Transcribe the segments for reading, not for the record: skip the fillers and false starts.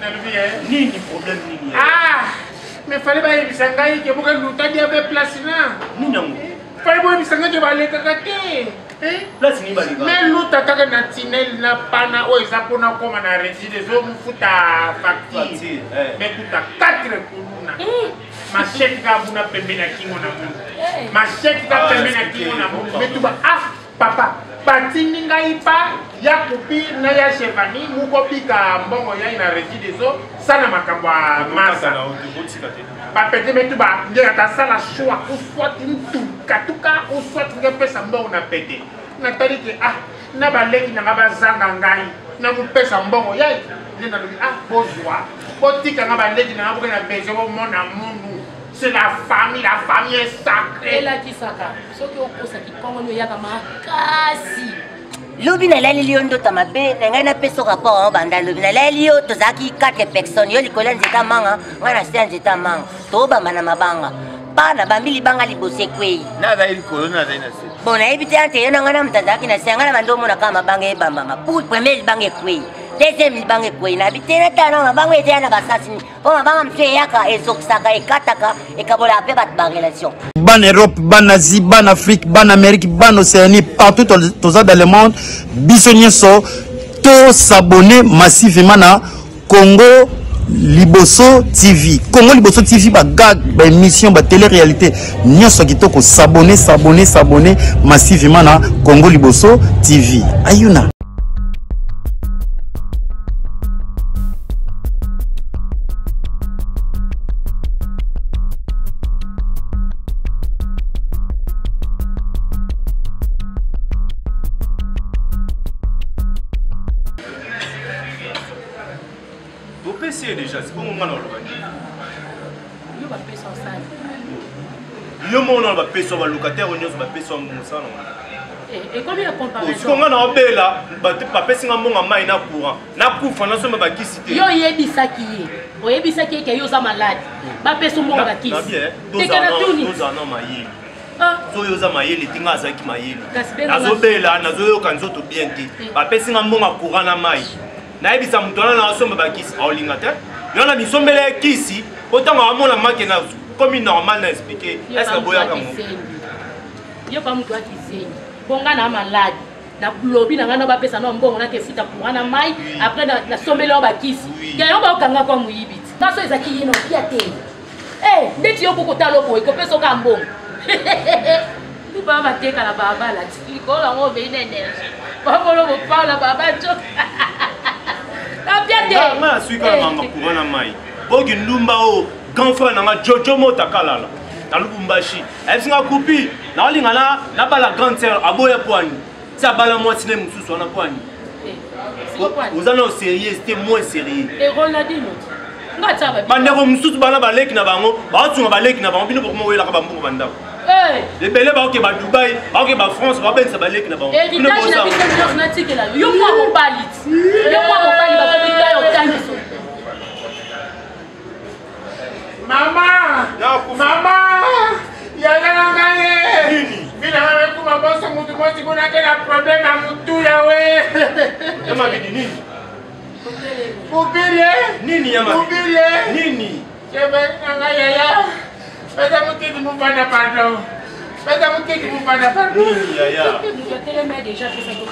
Nini problème nini? Ah, mais fallait pas y bisangai que beaucoup de temps il y avait place là. Nini yango? Fallait pas y bisangai que balé kakate. Place ni balika. Mais l'autre kaka na tinel na pana o ezapo na koma na résidence o mufuta facture. Mais kuta 4 kuluna. Machette ka buna pembe na kingo na mungu. Machette ka pembe na kingo na mungu. Mais tu ba ah papa. Batini ngai pa ya kupi na ya chevani muko pika mbongo ya ina résidence sana makambo masa. Ba pete metu ba ngira ta sala choix ou soit katuka ou soit ngepesa mbongo na pete. Na tariki ah na baleki na ngaba zanga ngai na kupesa mbongo ya nina lobi ah bozwa botika ngaba baleki na ngaba na bezo mona mundu. C'est la famille est sacrée. Et là qui saka. Ce qui est ça qui prend le yaka makasi. Lobi na leli liondo tamabe na ngai na peso rapport banda lobi na leli yo tozaki 4 personnes yo likola nzeta manga ngana sia nzeta manga to ba mana mabanga bana bambili banga libose kwei Na za ilikolo na za ina se. bona ebite ante yo ngana mtazaki na sia ngana bandomo na kama banga e bamba pour premier banga kwei deuxième banga kwei na bitena tana banga ete na basasini po banga mtwe yaka ezokisaka ekataka ekabola pe bat ba relation ban Europe, ban Asie, ban Afrique, ban Amérique, ban Océanie, partout dans le monde, bisogna so to s'abonner massivement à Congo Liboso TV. Congo Liboso TV ba gag ba émission ba télé-réalité. Nyoso kitoko s'abonner massivement à Congo Liboso TV. Ayuna. C'est déjà, c'est bon, on va le Yo ba pesa osali. Yo mon on va payer sur le locataire, on va payer sur mon salon. Et combien de comparaison? Ce qu'on a en bella, pas payer un bon amai na courant. Na couvre, on a somme qui cité. Yo yebisaki. O yebisaki ke yo za malade. Ba pesa mo ba kisi. Bien, 2 ans maïe. So yo za maïe, les tinga za ki maïe. Nazo bella, nazo yo kanzo to bien ti. Ba payer un bon courant na maïe. Na ebisa mutona na somba ba kisi aolinga te yo na misombele kisi autant nga mona make na comme normal na expliquer est-ce que boya ka mo yo pa mutu akiseni bonga na malade na lobi na ngana ba pesa no mbongo na ke futa pour na mai après na sombele ba kisi ya yo ba okanga kwa muyibiti taso ezaki yino kia te ndeti yo kokota loko ko pesa ka mbongo ni ba ba teka la baba la ti ko la ngo be nene ba bolo mo pa la baba cho Ma suis quand même courant na mai. Bogi ndumba o ganfa na Jojo Motakalala. Na Lubumbashi. Esinga kupi na linga na bala grande sœur aboya poani. Ça bala moitié mususu na poani. Vous allez au sérieux, c'était moins sérieux. Et Ronaldinho. Ngata ba. Bandeko mususu bana baleki na bango, ba tunga baleki na bango bino bokmo wela ka bambuko bandako. Les belés qui va Dubaï, qui va France, va bien s'abaler qui n'a pas. Et il a là. Yo moi mon balit. Yo moi mon balit va faire au temps. Maman, ya la ngane. Bila wewe kuma boso mtu mmoja kuna kila problem na mtu ya wewe. Yama bidi nini? Kubile. Nini yama? Kubile. Nini? Chebe ngaya ya. Pesa mkiki mpanda pardon. Pesa mkiki mpanda pardon. Yaya. Nous tellement déjà fait ça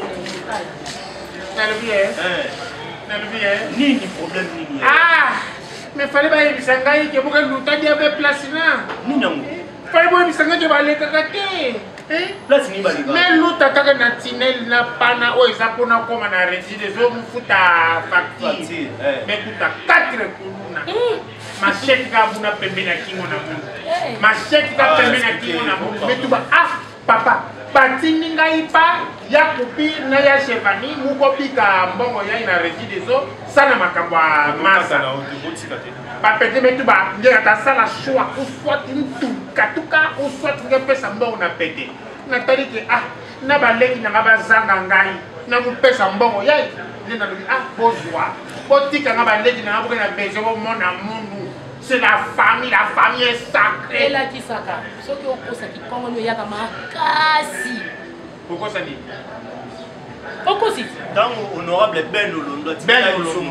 comme Nini problème nini? Ah, mais fallait pas y bisangai que beaucoup de temps il y avait place là. Nini yango? Fallait pas y bisangai que balé kakate. Place ni balika. Mais l'autre kaka na tinel na pana o ezapo na koma na résidence o mufuta facture. Mais kuta 4 kuluna. Machette ka buna pembe na kingo na mungu. Machette ka pembe na kingo na mungu. Mais tu ba ah papa batini ngai pa ya kupi na ya chevani muko pika mbongo ya ina résidence sana makambo masa. Ba pete metu ba ngira ta sala choix ou soit katuka ou soit ngepesa mbongo na pete. Na tariki ah na baleki na ngaba zanga ngai na kupesa mbongo ya nina lobi ah bozwa botika na baleki na ngaba na bezo mona mundu. C'est la famille est sacrée. Et là qui saka. Ce qui est ça qui prend le yaka makasi. Pourquoi ça dit? Pourquoi si? Dans honorable Ben Olondo, Ben Olondo.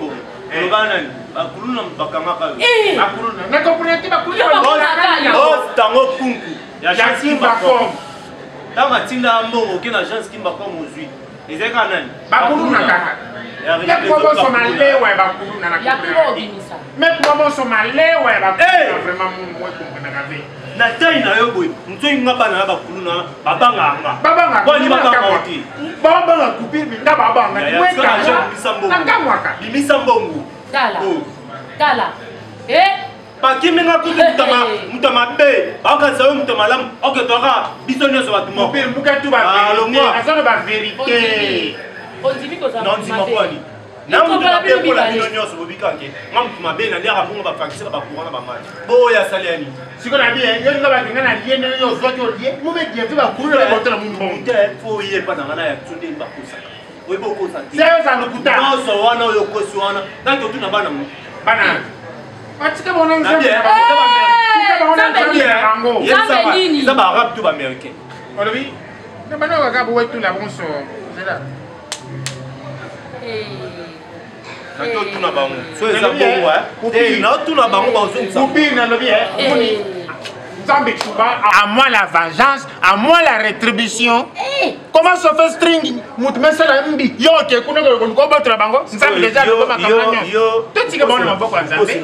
Lobanani, bakuluna bakangaka. Bakuluna. Na comprenez bakuluna. Tango kunku. Ya Kimbakom. Tanga tinda mbongo ke na agence Kimbakom ozwi. Ezeka nani? Bakuluna kaka. Ya kwa so malewa bakuluna na. Ya kwa obimisa. Mais kwa so malewa bakuluna vraiment moi comprendre kave. Na taille na yo boy. Mto inga bana bakuluna babanga. Babanga. Kwani babanga ti. Babanga kupiri minda babanga. Nakamwaka. Bimisa mbongo. Dala. Dala. Bakiminga kutu mutama be. Baka sayo mutama lam. Ok toka bisonyo so batuma. Kupiri muka tu ba vérité. Azono ba vérité. On dit que ça. Non, dis-moi quoi ni. Na mutama be pour la bisonyo so bobikake. Ngam mutama be na ndera bunga ba fakisa ba kuwana ba mali. Boya saliani. Siko na bien, yo nga ba ngana lié yo zo to lié. Mo be die ba kuru na boto na mundu. Nte fo yé pa na ngana ya tunde ba kosa. Oibo kosa. Seo za lokuta. No so wana yo kosi wana. Na to tuna bana mu. Bana. Atika bona nzambe. Nzambe nini? Ça va rap tout américain. Olobi. Na bana wa gabu wetu la bonso. Zela. Nato tuna bango. So eza bongo eh. Na tuna bango ba zo Kupi na lobi eh. Nzambe tuba à moi la vengeance, à moi la rétribution. Comment se fait string mutume sala mbi yo ke kuna ko battra bango nzambe déjà le makamanya. To tika bona maboko ya nzambe.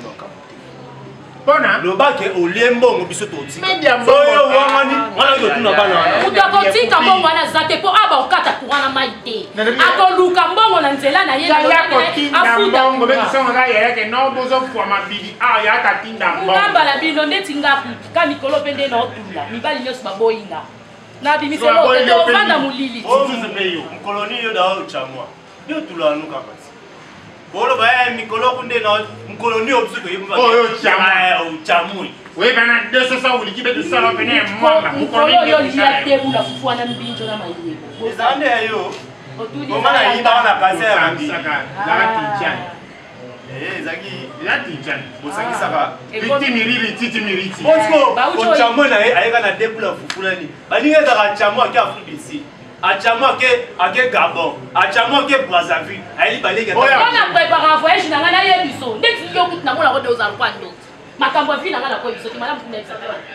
Bona lo bake olembo ngobiso toti. Media mbongo. Oyo wangani ngana yo tuna bana. Utako tika mbongo na zate po aba okata kuwana maite. Akoluka mbongo na nzela na yena afuda mbongo be songa ya yake no bozo kwa mabili ya tatinda mbongo. Ngamba la bino ndeti ngaku ka mikolo pende na otula. Mibali nyoso baboyinga. Na bimiselo to vanda mulili. Oh mzemeyo mkoloni yo da uchamwa. Yo tula nuka basi. Bolo ba mikolo kunde na mkoloni obsuto yimba. Oh yo chama uchamui. We bana deso sa uli kibe du sala bene mwanga mkoloni yo ya tebu na fufua na mbinjo na mayiwe. Ezande yo. Otuli. Komana yiba na kaser ambi. La tinchani. Zaki la tinchani. Bosakisaka. Biti miriri titi miriti. Bosko ochamo na ayeka na tebu la fufula ni. Baninga za chamo aki afubisi. Achamo ake Gabon, achamo ake Brazzaville, ayi balé on a préparé un voyage na ngana yebiso. Ndeti yo kutu na mona ko doza kwando. Makambo vi na ngana ko biso ki madame kunetsa.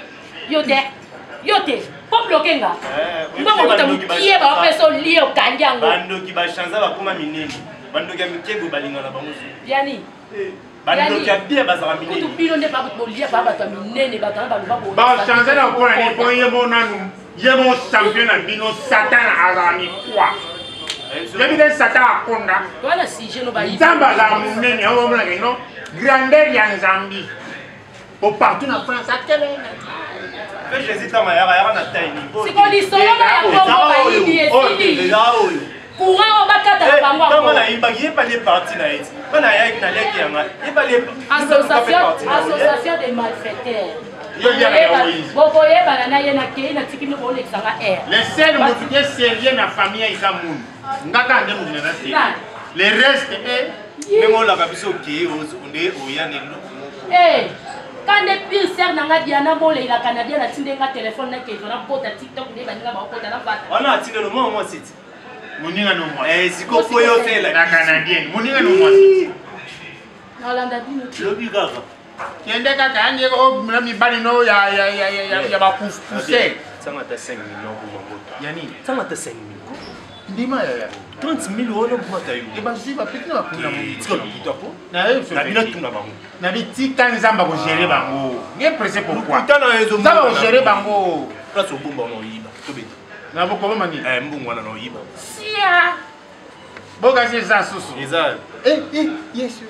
Yo te. Pop blokenga. Mbongo mutamukie ba peso lio kanjango. Bando ki ba chanza ba kuma minene. Bando ki mikebo balinga na bango. Biani. Bando ki bien bazara minene. Kutu pilo ne ba bolia ba ba minene ba ta ba ba. Ba chanza na ko na po yebo nanu. Yemo champion na bino Satan azami kwa. Yemi den Satan akonda. Voilà si je no ba yi. Zamba za munene o mona no. Grandeur ya Nzambi. Au partout na France akele. Mais j'hésite à ma na taini. C'est qu'on dit solo na ya Congo ba yi esili. Courant ba kata ba ngwa. Comment na imba qui pas les parties na eti. Bana ya na leki yanga. Il pas les association des malfaiteurs. Boboye banana yena ke na tikini ko le sanga air. Les seuls motifs sérieux na famille isa moun. Ngaka nde mudina na se. Le reste mengo la kabiso ki onde oya ne lo. Quand des pires sœurs nanga diana mole ila canadien na tinde nga téléphone na ke zona pota TikTok ne baninga ba pota na fata. Wana tinde no mo siti. Muninga no mo. Siko koyo tela na canadien. Muninga no mo siti. Na Hollande bino. Lobi gaga. Kiende kaka anje ko mami bali no ya ba pousser. Sanga ta 5 millions pour mon vote. Yani. Sanga ta 5 millions. Ndima ya. 30 000 euros pour ta yo. E ba ziba pikina ba kuna mo. Tiko na kitapo. Na yo na bina tuna bango. Na bitika nzamba ko gérer bango. Nge pressé pourquoi? Kutana ezo nzamba ko gérer bango. Place obumba no yiba. Tobe. Na boko ba mani. Mbungwana no yiba. Sia. Boga c'est ça susu. Eza. Yes.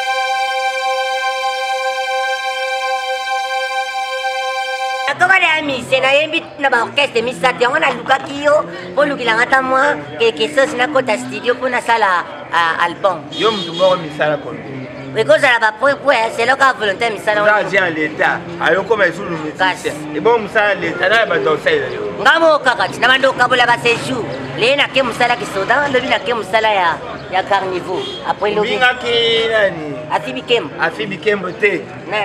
Comment les amis, c'est na yembi na ba orchestre misate on a luka kiyo pour lukila ngata moi quelque chose na kota studio pour na sala album. Yo mtumbo misala ko. Because la ba point c'est le cas volontaire misala. Ça vient l'état. Ayo comme ils sont nous métier. Et bon misala l'état na ba dosai yo. Ngamo kakati na bando kabula ba séjour. Le na ke musala ki soda, le na ke musala ya carnivore. Après le binga ki nani? Afibi Kembo te.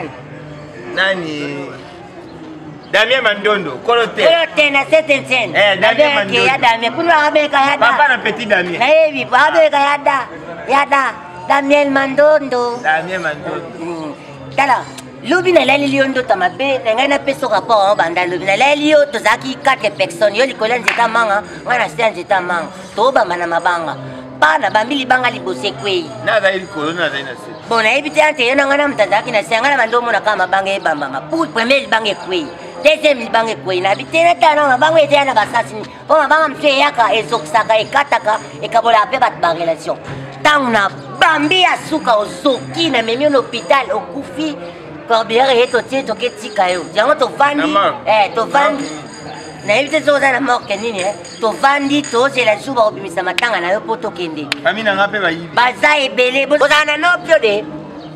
Nani? Damien Mandondo, Kolote. Kolote na Saint-Etienne. Damien Mandondo. Ya Damien, kuna abeka yada. Papa na petit Damien. Na hivi, abeka yada. Daniel Mandondo. Daniel Mandondo. Tala. Lobi na lali liyo ndo tamabe, ngai na peso rapport en banda lobi na lali liyo tozaki 4 personnes yo likola nzeta manga, ngana sia nzeta manga. To bamba na mabanga. Bana bambili banga libose kwei. Na za likolo na za ina se. Bona ebite ante yo ngana mtazaki na sia ngana bando mona kama banga e bamba ma. Pour premier banga kwei. Deuxième banga kwei na bitena tana mabanga ete na basasini. Po mabanga mtwe yaka ezokisaka ekataka ekabola pe bat ba relation. Tangu na bambi ya suka ozoki na memi na hôpital okufi. Corbière et totier toke tika yo. Jango to vandi. To vandi. Na evite zoza na mort kenini to vandi to c'est la souba obimisa matanga na yo poto kende. Famina ngape ba yibi. Baza ebele bozana no pio de.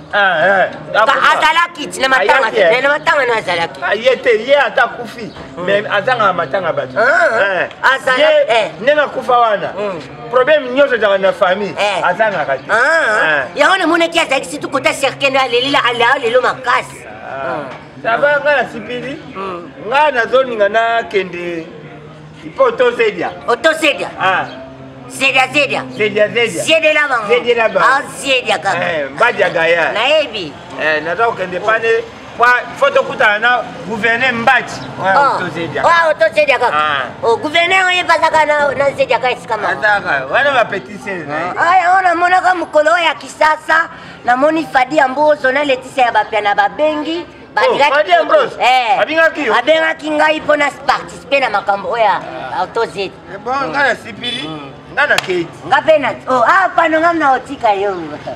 Azala kit na matanga. Na matanga na azala kit. Yete ye ata kufi. Mais azanga matanga batu. Azala nena kufa wana. Problème nyoso na famille. Azanga kati. Ya ona mona kia za kitu kota serkena lelila ala lelo makasi. Saba ngana sipili. Ngana zoni ngana kende. Ipo tosedia. Otosedia. Zedia. Zedia la bang. Zedia la bang. Zedia kaka. Mbadia gaya. Na ebi. Nataka kende pane kwa foto kuta na gouverneur Mbati. Otosedia. Otosedia kaka. Gouverneur ye pasaka na Zedia kaka isikama. Ataka. Wana ba petise. Ona mona kama mkolo ya kisasa na moni Fadi Ambozo na Leticia ya bapia babengi. Fadi Ambozo. Abingaki. Abengaki ngai pona participer na makambo ya autozet. Bon ngana sipili. Ngana Kate. Ngapena. Pano ngamna otika yo.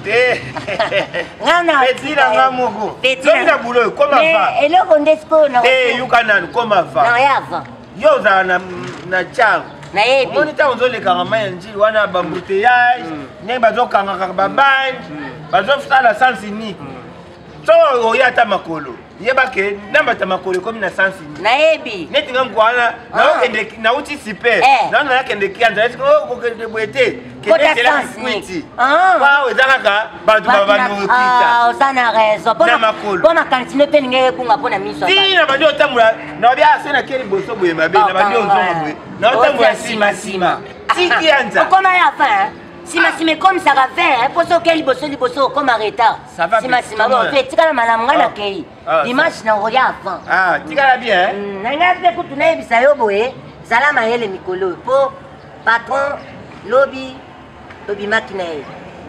Ngamna. Petira ngamugo. Petira bulo koma va. Eloko ndesko na. Yukanani koma va. Na yava. Yo za na changu. Na ebi. Monita onzole kangama ya njili wana bambouteillage, ne bazo kangaka babanje, bazo fala sans unique. So oyata makolo. Yebake namba ta makolo comme na sans unique. Na ebi. Neti ngangwana na okende na uti sipe. Na na kende kianza eti ko kende bwete. Kende la kwiti. Wa wezaka batu babanu kita. Osana raison. Bona kantine pe ninge bunga pona miso. Si na bado tamula na bia sena keli boso boye mabe na bado onzonga boye. Na tamula sima. Tiki anza. Comment ya fin? Sima comme ça va faire, pour ce qu'elle bosse comme arrêta. Sima bon, fait tika malamu ngana kei. Dimanche na roya avant. Tika bien. Nanga pe kutuna ebisa yo boye, salama hele mikolo po patron lobby makina e.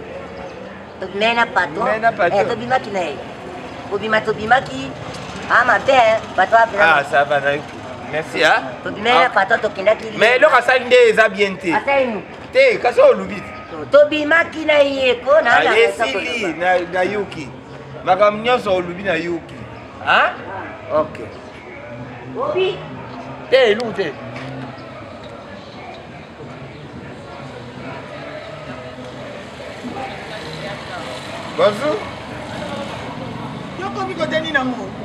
Mena patron. Lobby makina e. Lobby maki. Ma père, patron. Ça va. Merci hein. Mena patron to kindaki. Mais lo kasali nde eza bien te. Te kaso olubi. Tobi makina yeko na na esili na Yuki. Makam nyonso olubi na Yuki. Okay. Obi. Te lute. Bonjour. Yoko miko teni na ngo.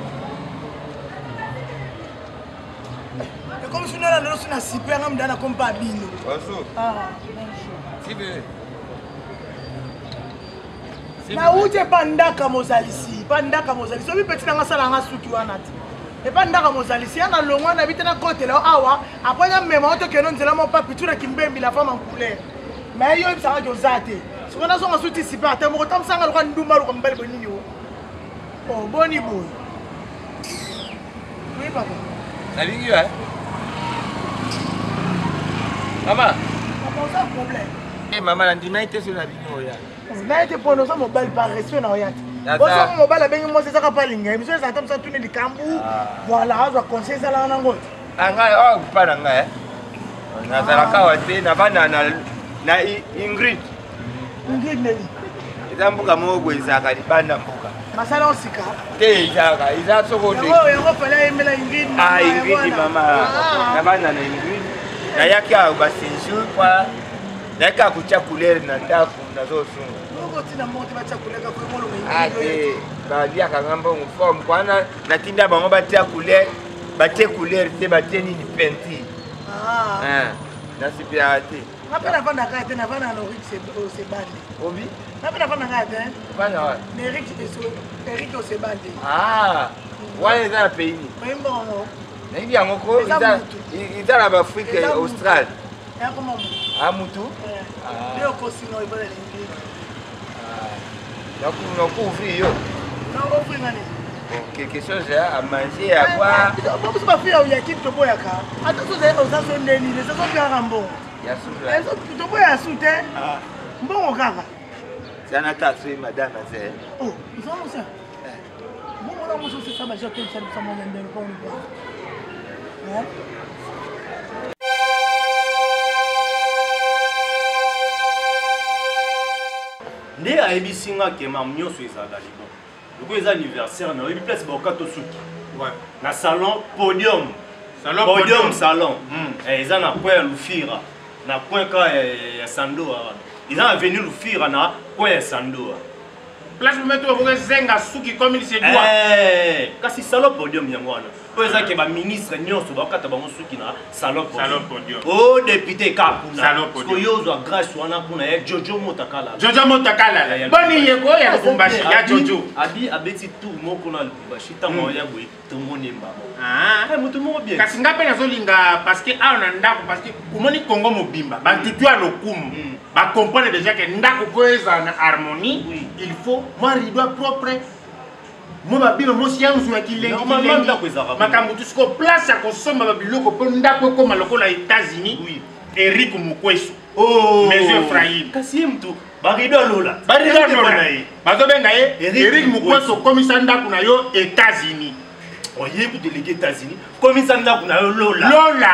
Comme si on a la super homme dans la compagnie. Bonjour. Bonjour. Na uje pandaka mozalisi, pandaka mozalisi. Obi petit nanga sala nga suki wana ti. E pandaka mozalisi ana longwa na bitena kote la awa, après na mema oto keno nzela mo papi tuna kimbembi la femme en couleur. Mais yo ibisa ka ozate. Sokona so nga suti sipa te mo tam sanga lokwa nduma lokwa mbali bonini yo. Oh boni boy. Oui papa. Salut yo Maman. Papa, ça problème. Maman, on a été sur la vidéo. On a été pour nous, mobile par respect. On a mobile avec moi, c'est ça qu'on parle. Mais ça, ça tombe ça tourner du Cambou. Voilà, on va conseiller ça là en anglais. Oh, pas d'anglais. On a la kawate, na Ingrid. Ingrid Nelly. Ils ont beaucoup de choses, ils ont des masala osika. Ils ont soko de. Oh, on va parler Ingrid. Ingrid, maman. Na bana na Ingrid. Na yaki a basenju kwa naka kuchakulele na ndafu nazosunga. Ngo tina monte bachakuleka kwa molo mengi. Ate badia kangamba form kwana natinda bango batia couleur batie couleur te batie ni penti. Nasipia ate. Napenda vana kaya tena vana na Eric Sebande. Obi? Napenda vana kaya tena. Vana wa? Eric Sebande. Wana za peini. Membo ngo. Na hivi ngoko ita na Afrika Austral. Ya kama mutu? Ndio kosi no ibale ni. Ouvrir. Non, offrir nani. Quelque chose à manger, à boire. Parce que ma fille a qui te boit aka. Attention aux gens neni, les gens qui rambo. Ya soula. Tu bois à soute. Bon kaka. C'est un attaque madame Azé. Oh, nous avons ça. Bon on a mangé ça, j'ai tout ça ça mon ndé pour nous. Hein? Nde ayebi singa ke mam nyonso ezala libo. Loko eza anniversaire na oyebi place bokato suki. Ouais. Na salon podium. Salon. Eza na coin ya Lufira. Na coin ka ya Sandoa. Eza avenue Lufira na coin ya Sandoa. Place mettre pour zenga suki comme il se doit. Kasi salon podium yango wana. Po eza ke ba ministre nyonso bakata bango suki na salon podium. Oh député Kapuna. Salon podium. Ko yozo grâce wana kuna ya Jojo Motakala. Boni yeko ya Lubumbashi ya Jojo. Abi abeti tout moko na Lubumbashi tamo ya boy tomoni mbamo. Mutu mo bien. Kasi ngape nazolinga parce que a on ndako parce que kumoni Congo mobimba. Bantutu ya lokumu. Ba comprendre déjà que ndako po eza na harmonie, il faut moi rideau propre. Moi babino mo sianzu ya kilengi. Normalement ndako ezara. Makambo tusiko place ya kosomba babiloko po ndako koma lokola États-Unis. Oui. Eric Mukwesu. Oh, Monsieur Ephraim. Kasi mtu barido lola. Bazo benga ye Eric Mukwesu komisa ndako na yo États-Unis. Oye ku délégué États-Unis. Komisa ndako na yo lola.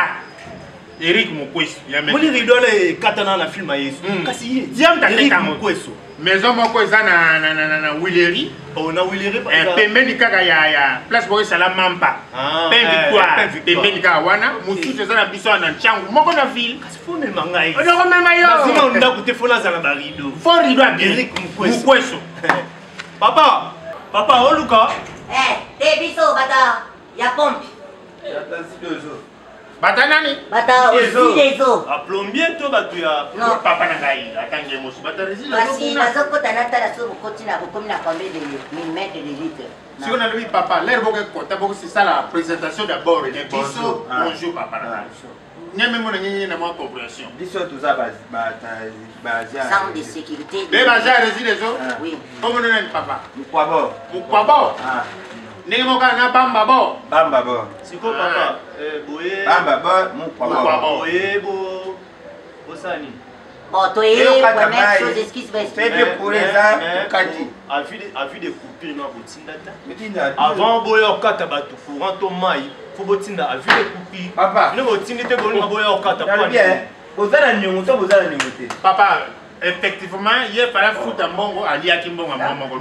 Eric Mukwesu. Moli rido le katana na film Yesu. Kasi ye. Diam ta Eric Mukwesu. Maison moko eza na Willery. Oh na Willery pa. Pembeni kaka ya place boy Salamampa. Victoire. Pembeni kaka wana mususu eza na biso na Nchangu moko na ville. Kasi fo me mangai. Ono ko mema yo. Lazima ndako te fona za na barido. Fo rido a Eric Mukwesu. Papa oluka. Te biso bata ya pompe. Ya tansi 2 jours. Bata nani? Bata aussi les eaux. A plombier to batu ya. Non, papa na ngai atange mosu bata résile. Basi bazoko tanata la so bokoti na bokomi na combien de millimètres de litres. Si on a lui papa, l'air boke kota boke c'est ça la présentation d'abord et biso. Bonjour papa. Nyame mo na nyinyi na mo compréhension. Biso tout ça baza. Sans de sécurité. Les baza résile les eaux. Oui. Comment on a papa? Mukwabo. Ndenge moka na bamba bo. Siko papa boye. Bamba bo mukwabo. Boye bo sani. Bon, toi première chose excuse moi. C'est bien pour les gens kati. A vu des coupures na botindata. Avant boye okata batu courant to mai. Faut botinda a vu des coupures. Papa. Ne botindite bolinga boye okata pa. Bozala nyongo to bozala nyongo. Papa. Effectivement, il fallait foutre un bon ali à Kimbonga Momo.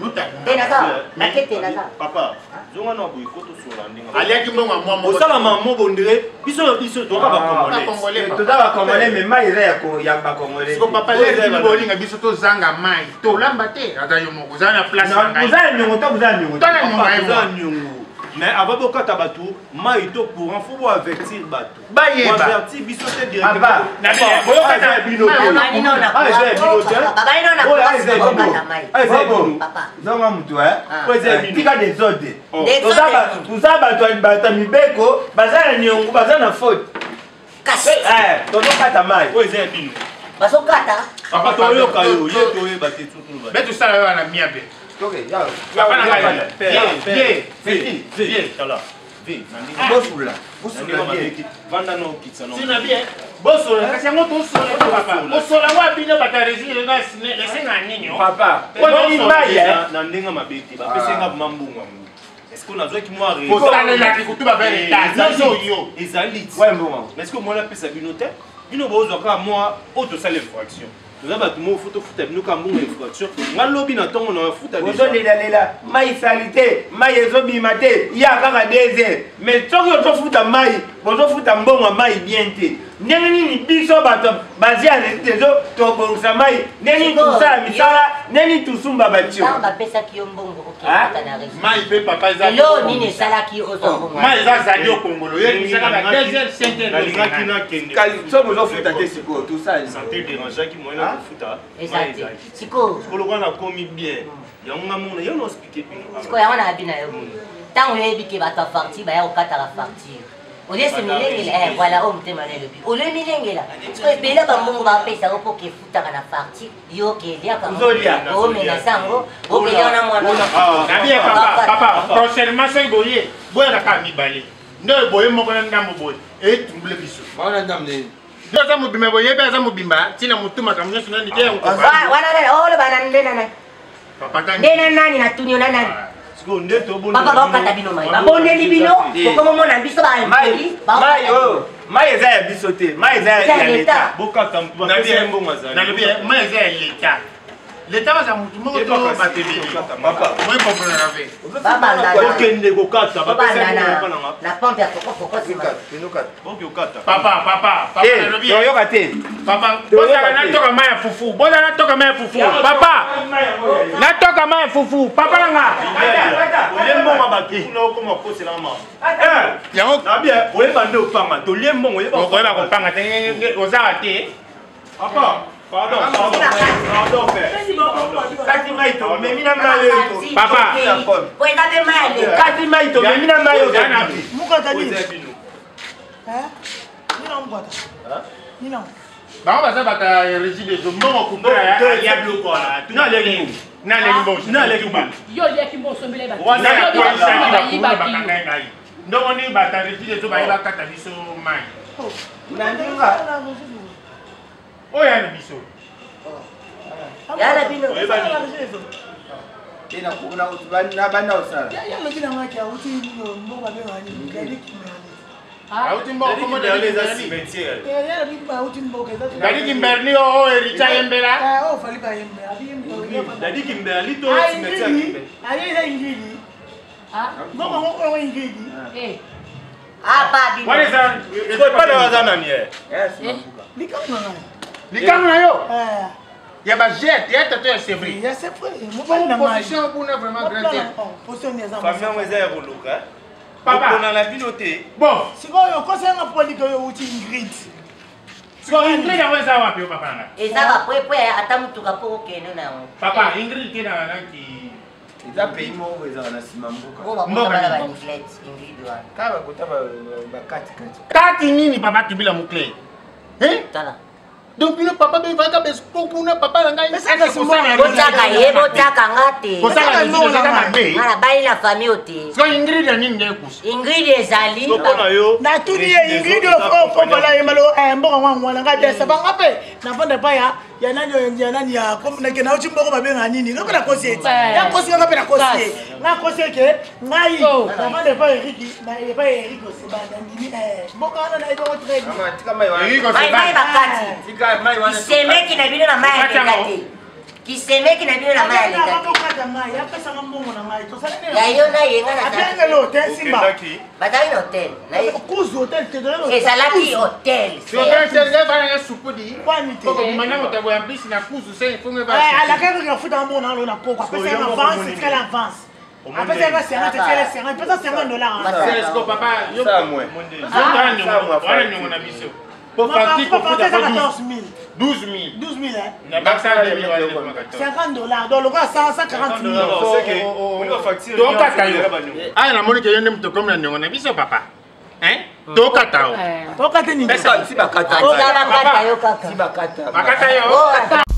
Papa, zonga na boy koto sur landing. Ali à Kimbonga Momo. Au sala maman bondire, biso to ba congolais. To da ba congolais mais mai ya ba congolais. Ko papa le bolinga biso to zanga mai. To lamba te ata yo moko za na place na. Bozala nyongo to bozala nyongo. To na nyongo. Mais avant de kata batu, mai to courant faut avertir batu. Bayeba. Avertir biso te directement. Aba. Na boyo kata bino. Papa. Zonga mutu tika desode. Tuza batu mibeko bazana nyongo bazana faute. Kasi. Tono kata mai. Oze bino. Baso kata. Papa to yo kayo, yo to yo bate tutu ba. Betu sala yo na miabe. Ok, ya. Papa na kaya. Viens, chala. Viens. Bosula. Vanda no kitsa no. Sina bien. Bosola kasi yango to sola papa. Bosola wa bino batarezi le na lesenga nini yo. Papa. Wani mbaya na ndenga mabeti ba pesenga mambunga mu. Est-ce qu'on a besoin qu'il moi réseau? Bosola la kutuba vers l'état. Yo. Ezali. Ouais bon. Mais est-ce que moi la pesa binote? Bino bozo ka moi auto sale infraction. Nous avons tout photo foot nous comme une infraction. Nga lobby na tongo na foot déjà. Bozo lela mai salité, mai ezobi mate, ya kaka désert. Mais toko to foot mai, bozo foot mbongo mai bien te. Ndenge nini biso bato bazia tezo to bongsa mai, neni tusala misala, neni tusumba batio. Samba pesa ki mbongo okata mai pe papa za. Lo nini sala ki ozo. Mai za za dio kongolo. Ye misala ba 2h 5h. La linga kina kende. Kali so bozo foot te siko tout ça. Santé dérangeant qui moi na foot. Exact. Siko. Siko lo kana komi bien. Yango mona yo no expliquer bino. Siko yango na bina yo. Tango yebi ke bato parti ba ya okata la partie. Au lieu de milenge, voilà, on te m'a le plus. Au lieu de milenge là, tu peux payer là, bon, on va payer ça pour qu'il foute à la partie. Yo, qui est là, comme ça. Oh, mais là, ça, oh, mais là, on a moins. Papa, prochainement, c'est boyé. Boyé la cami balé. Non, boyé, mon grand dame, boyé. Et trouble biso. On a dame. Ndoza mubimba boye beza mubimba tina mutuma kamnya sunani je ngo. Wana ole bana ndena na. Papa kan. Ndena nani na tunyo na nani? Siko ndeto bonde. Papa ba kata bino mai. Ba bonde li bino. Ko mo na biso ba. Mai oh. Mai eza ya biso te. Mai eza ya leta. Boka tampu. Na bien mbongo za. Na bien mai eza ya leta. Leta baza mutu mo to bateli. Papa. Moi comprendre avec. Baba na. Okende ko kata ba pesa ko na. La pompe ya koko sima. Boki okata. Papa. Eh, yo kate. Papa, boza na toka maya fufu. Boza na toka maya fufu. Papa. Na toka maya fufu. Papa langa. Olembo mabaki. Na okoma kosela ma. Yango na bien, oyeba nde opanga. Tolembo oyeba. Oyeba kopanga te oza te. Papa. Pardon. Kati maito, memina mayo. Papa. Poenda be mayo. Kati maito, memina mayo. Mukata ni. Nina mukata. Nina. Ba baza bata régime de mbongo kupera ya bloko la. Na leki. Na leki. Yo leki mbo sombele ba. Wana ya kwa isa ba kuma bakanga ngai. Ndongo ni bata régime to ba iba kata biso mai. Na ndinga. Oya ni biso. Yala bino. Tena kuna utubana bana usala. Ya mekina ngaki ya uti mboga be ngani. Gadi kimani. Auti mboga komo de les cimetière. Ya bibi ba uti mboga. Gadi kimberni o ericha yembela. Oh fali ba yembe. Abi mboga. Dadi kimberni to cimetière. Ali za ingidi. Mboga ngo ingidi. Apa bibi. What is that? Ito pa na wazana ni eh. Yes. Likana ngani. Likamu na yo. Ya ba jet, ya tato ya c'est vrai. Ya c'est vrai. Mo ba na mai. Position pour na vraiment grand terre. Position ni za. Famille mweza ya kuluka. Papa na la pilote. Bon, sikoyo kosenga poli ko yo uti ingrid. so Ingrid aweza wapi yo papa nga? Ezaba pwe ata mtu kapo kene na. Papa Ingrid kina nanki Iza pays mo weza na simambuka. Mboga bana ba inflate Ingrid wa. Kaba kutaba bakati. kati nini papa kibila mukle? Tala. Donc bino papa be vaka be spokuna papa nga Saka simona. Botaka yebo taka ngate. Kosaka nini kama be? Mara bali na famille ote. So Ingrid ya nini ngekusi? Ingrid ezali. Soko yo. Na tuni ye Ingrid o bala yemalo mboga ngwa nga desa banga pe. Na bonda pa ya nani ya comme na kena uti mboga babenga nini? Ngapa na kosi eti. Ya kosi ngapa na kosi. Na kosi ke ngai. Na bonda pa Eriki, na pa Eriko sebanda nini mboga na ito ko trade. Kama tika mai wana. Mai bakati. Tika mai wana. Kisemeki na bino na mai lekate. Kisemeki na bino na mai lekate. Ya pesa mbongo na ngai. To sala Ya yo na yenga na. Atenge lo hotel Simba. Badai no hotel. Na kuzu hotel te dole. Ezalaki hotel. So serge bana ya supudi. Kwani te. Koko bimana motabo ya bisi na kuzu se funge ba. Ala ka ka futa mbongo na lo na poko. Pesa ya avance, c'est la avance. Après ça va c'est un pesa $50. C'est ko papa yo. Ça moi. Wana nyongo na biso. Pour partir pour futa 12 000 na baksa de $50 donc le gars 140 000 C'est que on va facturer. to kata yo aya na moni ke yende mto comme na nyongo na biso papa to kata o to kata ni Si bakata. Ozala kata yo kaka. Si bakata. bakata yo